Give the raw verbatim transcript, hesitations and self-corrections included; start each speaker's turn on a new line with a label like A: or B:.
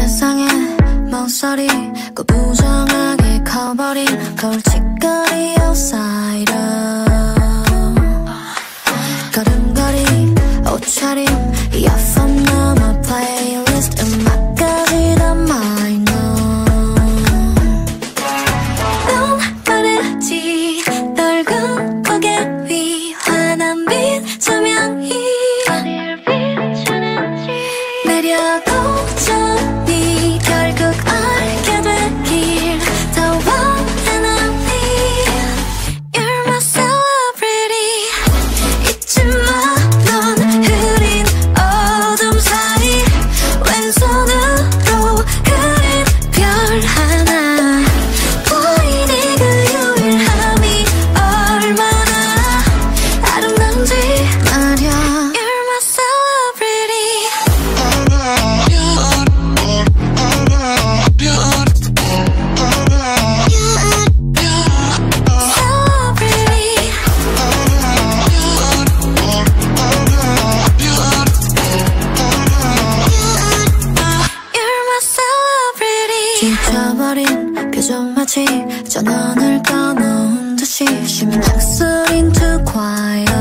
A: 세상에 멍설이 꾸부정하게 커버린 골칫거리 outsider 걸음걸이 옷차림 이어폰 넘어 플레이리스트 음악까지 다 마이너 넌 빠르지 넓은 고개 위 환한 빛 조명이 어디를 비추는지 내려오죠 니 결국 알게 되길 더 원해 난 니 You're my celebrity 잊지 마 넌 흐린 어둠 사이 왼손으로 그린 별 하나 보이니 그 유일함이 얼마나 아름다운지 말야 You're my celebrity 지쳐버린 표정 마치 전원을 꺼놓은 듯이 심장 쓰린 too quiet